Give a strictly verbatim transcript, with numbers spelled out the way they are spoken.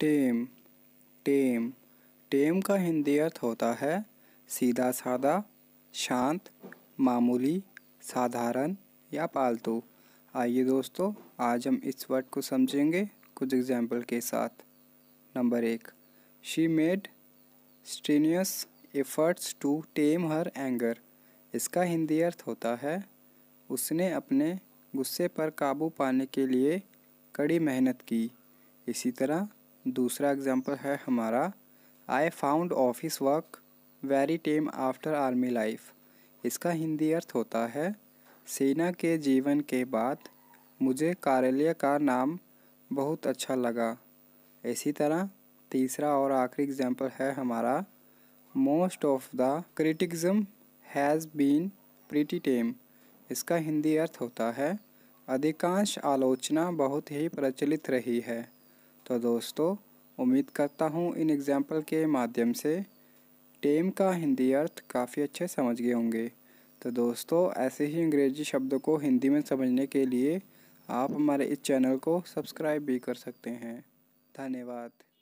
टेम टेम टेम का हिंदी अर्थ होता है सीधा साधा, शांत, मामूली, साधारण या पालतू। आइए दोस्तों, आज हम इस वर्ड को समझेंगे कुछ एग्जाम्पल के साथ। नंबर एक, she made strenuous efforts to tame her anger. इसका हिंदी अर्थ होता है उसने अपने गुस्से पर काबू पाने के लिए कड़ी मेहनत की। इसी तरह दूसरा एग्जाम्पल है हमारा, I found office work very tame after army life. इसका हिंदी अर्थ होता है सेना के जीवन के बाद मुझे कार्यालय का नाम बहुत अच्छा लगा। इसी तरह तीसरा और आखिरी एग्जाम्पल है हमारा, most of the criticism has been pretty tame. इसका हिंदी अर्थ होता है अधिकांश आलोचना बहुत ही प्रचलित रही है। तो दोस्तों, उम्मीद करता हूँ इन एग्जाम्पल के माध्यम से टेम का हिंदी अर्थ काफ़ी अच्छे समझ गए होंगे। तो दोस्तों, ऐसे ही अंग्रेजी शब्दों को हिंदी में समझने के लिए आप हमारे इस चैनल को सब्सक्राइब भी कर सकते हैं। धन्यवाद।